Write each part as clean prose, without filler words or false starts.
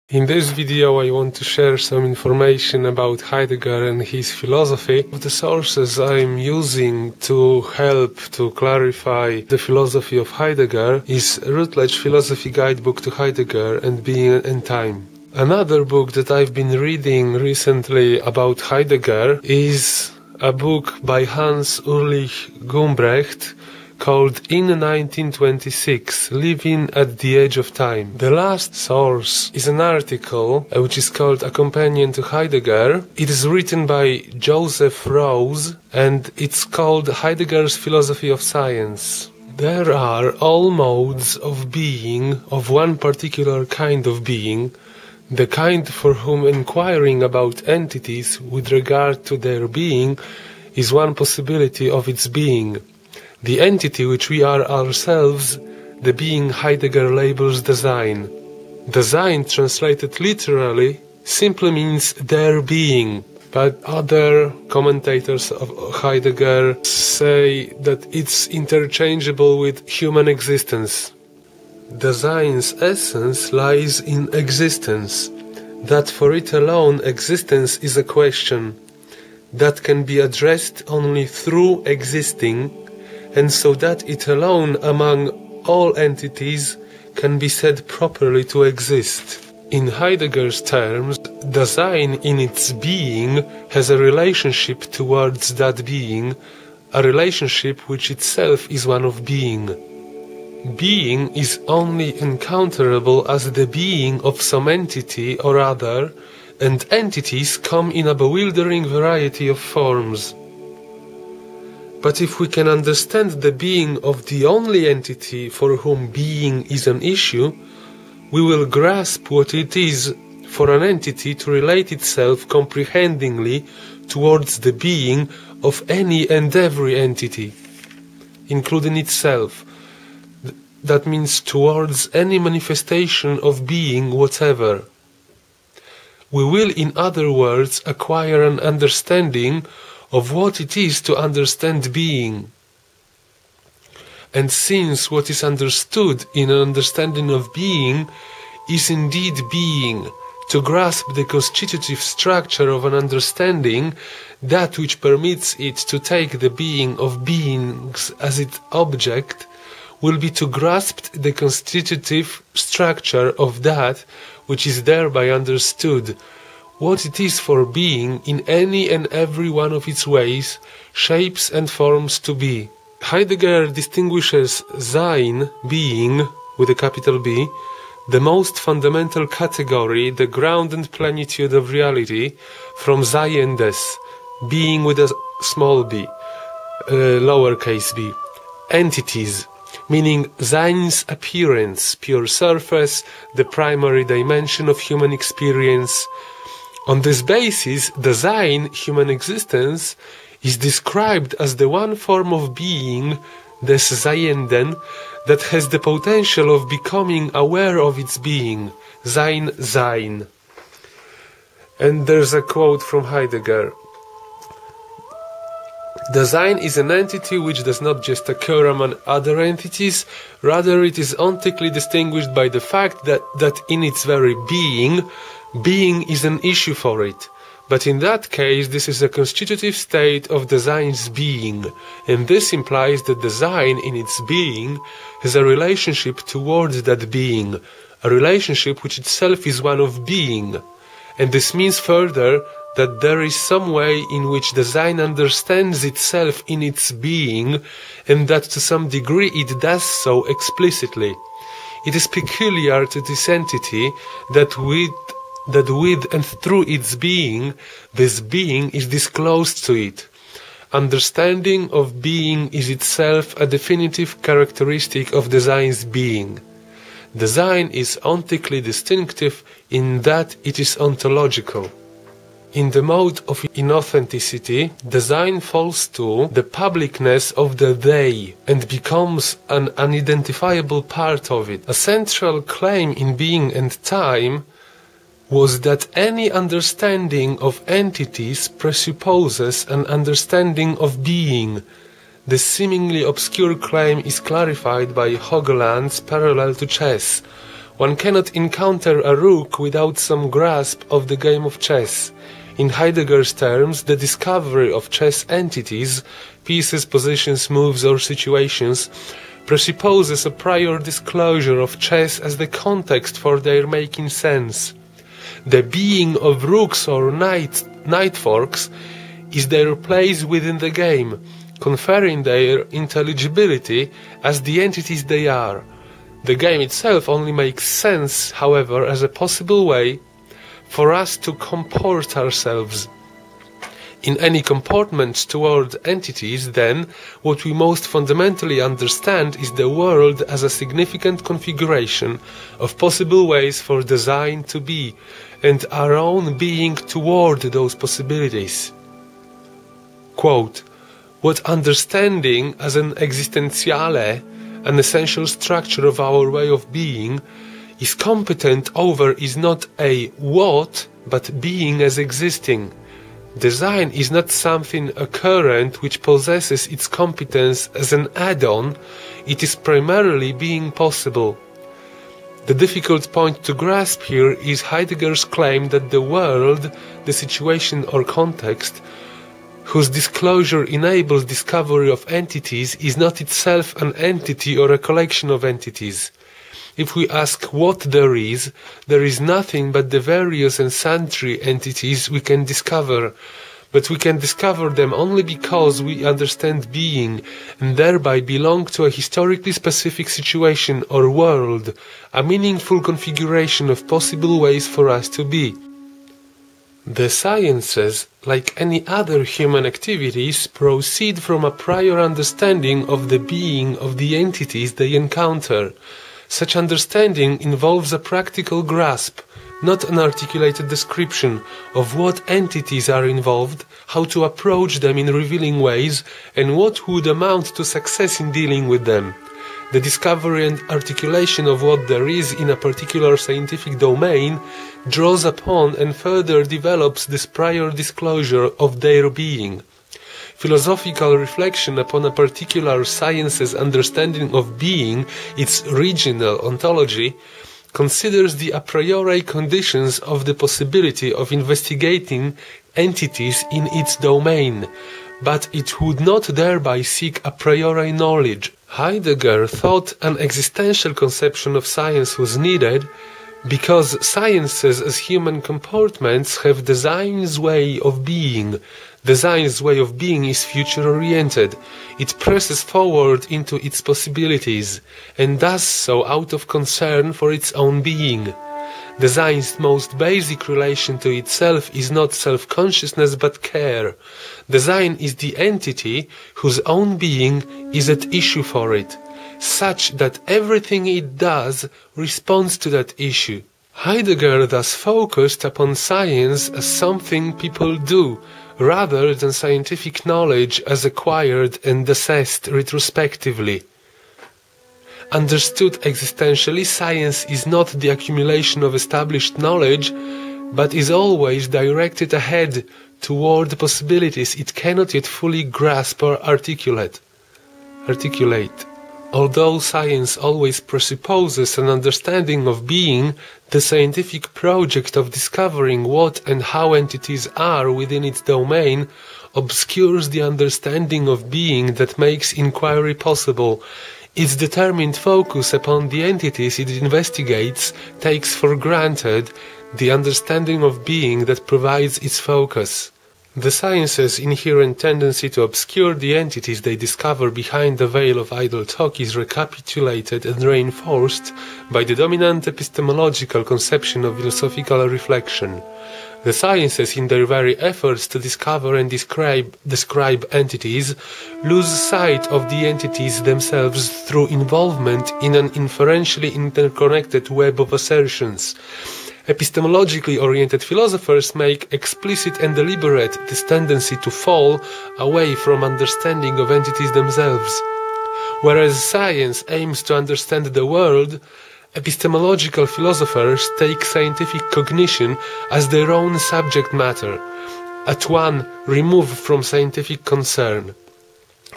In this video I want to share some information about Heidegger and his philosophy. The sources I'm using to help to clarify the philosophy of Heidegger is Routledge Philosophy Guidebook to Heidegger and Being and Time. Another book that I've been reading recently about Heidegger is a book by Hans Ulrich Gumbrecht called In 1926, Living at the Edge of Time. The last source is an article which is called A Companion to Heidegger. It is written by Joseph Rouse and it's called Heidegger's Philosophy of Science. There are all modes of being of one particular kind of being, the kind for whom inquiring about entities with regard to their being is one possibility of its being. The entity which we are ourselves, the being Heidegger labels Dasein. Dasein, translated literally, simply means their being, but other commentators of Heidegger say that it's interchangeable with human existence. Dasein's essence lies in existence, that for it alone existence is a question, that can be addressed only through existing, and so that it alone among all entities can be said properly to exist. In Heidegger's terms, Dasein in its being has a relationship towards that being, a relationship which itself is one of being. Being is only encounterable as the being of some entity or other, and entities come in a bewildering variety of forms. But if we can understand the being of the only entity for whom being is an issue, we will grasp what it is for an entity to relate itself comprehendingly towards the being of any and every entity, including itself. That means towards any manifestation of being whatever. We will, in other words, acquire an understanding of what it is to understand being. And since what is understood in an understanding of being is indeed being, to grasp the constitutive structure of an understanding, that which permits it to take the being of beings as its object, will be to grasp the constitutive structure of that which is thereby understood, what it is for being in any and every one of its ways, shapes and forms to be. Heidegger distinguishes Sein, being, with a capital B, the most fundamental category, the ground and plenitude of reality, from Sein des, being with a small b, lowercase b, entities, meaning Sein's appearance, pure surface, the primary dimension of human experience. On this basis, Dasein, human existence, is described as the one form of being, des Seienden, that has the potential of becoming aware of its being, Sein. And there's a quote from Heidegger. Dasein is an entity which does not just occur among other entities, rather it is ontically distinguished by the fact that in its very being is an issue for it. But in that case, this is a constitutive state of Dasein's being, and this implies that Dasein in its being has a relationship towards that being, a relationship which itself is one of being. And this means further that there is some way in which Dasein understands itself in its being, and that to some degree it does so explicitly. It is peculiar to this entity that with and through its being, this being is disclosed to it. Understanding of being is itself a definitive characteristic of Dasein's being. Dasein is ontically distinctive in that it is ontological. In the mode of inauthenticity, Dasein falls to the publicness of the they and becomes an unidentifiable part of it. A central claim in Being and Time was that any understanding of entities presupposes an understanding of being. This seemingly obscure claim is clarified by Hogeland's parallel to chess, One cannot encounter a rook without some grasp of the game of chess. In Heidegger's terms, the discovery of chess entities, pieces, positions, moves or situations, presupposes a prior disclosure of chess as the context for their making sense. The being of rooks or knight forks is their place within the game, conferring their intelligibility as the entities they are. The game itself only makes sense, however, as a possible way for us to comport ourselves. In any comportment toward entities, then, what we most fundamentally understand is the world as a significant configuration of possible ways for Dasein to be, and our own being toward those possibilities. Quote, what understanding as an existentiale, an essential structure of our way of being, is competent over is not a what, but being as existing. Dasein is not something occurrent which possesses its competence as an add-on, it is primarily being possible. The difficult point to grasp here is Heidegger's claim that the world, the situation or context, whose disclosure enables discovery of entities, is not itself an entity or a collection of entities. If we ask what there is nothing but the various and sundry entities we can discover, but we can discover them only because we understand being, and thereby belong to a historically specific situation or world, a meaningful configuration of possible ways for us to be. The sciences, like any other human activities, proceed from a prior understanding of the being of the entities they encounter. Such understanding involves a practical grasp, not an articulated description, of what entities are involved, how to approach them in revealing ways, and what would amount to success in dealing with them. The discovery and articulation of what there is in a particular scientific domain draws upon and further develops this prior disclosure of their being. Philosophical reflection upon a particular science's understanding of being, its original ontology, considers the a priori conditions of the possibility of investigating entities in its domain, but it would not thereby seek a priori knowledge. Heidegger thought an existential conception of science was needed because sciences as human comportments have Dasein's way of being. Dasein's way of being is future-oriented. It presses forward into its possibilities, and does so out of concern for its own being. Dasein's most basic relation to itself is not self-consciousness but care. Dasein is the entity whose own being is at issue for it, such that everything it does responds to that issue. Heidegger thus focused upon science as something people do, rather than scientific knowledge as acquired and assessed retrospectively. Understood existentially, science is not the accumulation of established knowledge, but is always directed ahead toward possibilities it cannot yet fully grasp or articulate. Although science always presupposes an understanding of being, the scientific project of discovering what and how entities are within its domain obscures the understanding of being that makes inquiry possible. Its determined focus upon the entities it investigates takes for granted the understanding of being that provides its focus. The science's inherent tendency to obscure the entities they discover behind the veil of idle talk is recapitulated and reinforced by the dominant epistemological conception of philosophical reflection. The sciences, in their very efforts to discover and describe entities, lose sight of the entities themselves through involvement in an inferentially interconnected web of assertions. Epistemologically oriented philosophers make explicit and deliberate this tendency to fall away from understanding of entities themselves. Whereas science aims to understand the world, epistemological philosophers take scientific cognition as their own subject matter, at one removed from scientific concern.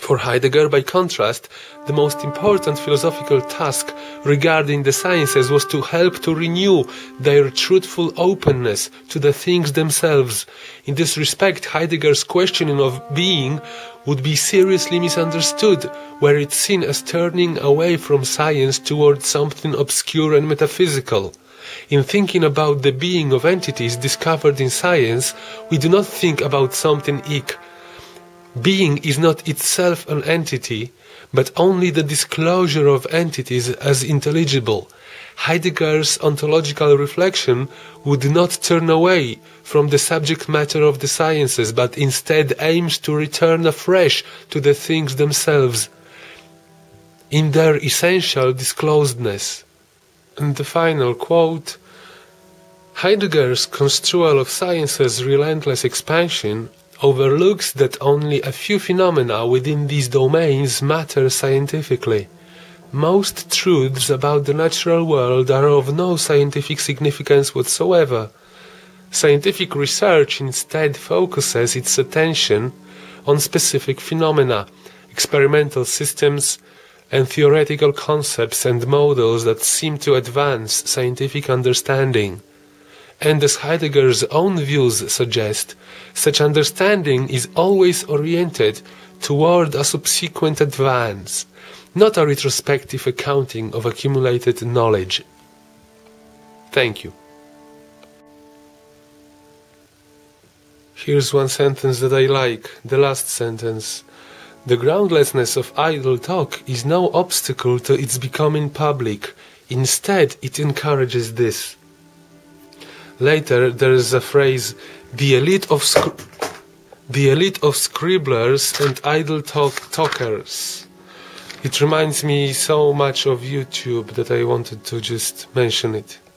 For Heidegger, by contrast, the most important philosophical task regarding the sciences was to help to renew their truthful openness to the things themselves. In this respect, Heidegger's questioning of being would be seriously misunderstood, were it seen as turning away from science towards something obscure and metaphysical. In thinking about the being of entities discovered in science, we do not think about something ik. Being is not itself an entity, but only the disclosure of entities as intelligible. Heidegger's ontological reflection would not turn away from the subject matter of the sciences, but instead aims to return afresh to the things themselves, in their essential disclosedness. And the final quote: Heidegger's construal of science's relentless expansion overlooks that only a few phenomena within these domains matter scientifically. Most truths about the natural world are of no scientific significance whatsoever. Scientific research instead focuses its attention on specific phenomena, experimental systems, and theoretical concepts and models that seem to advance scientific understanding. And as Heidegger's own views suggest, such understanding is always oriented toward a subsequent advance, not a retrospective accounting of accumulated knowledge. Thank you. Here's one sentence that I like, the last sentence. The groundlessness of idle talk is no obstacle to its becoming public. Instead, it encourages this. Later, there is a phrase, the elite of scribblers and idle talkers. It reminds me so much of YouTube that I wanted to just mention it.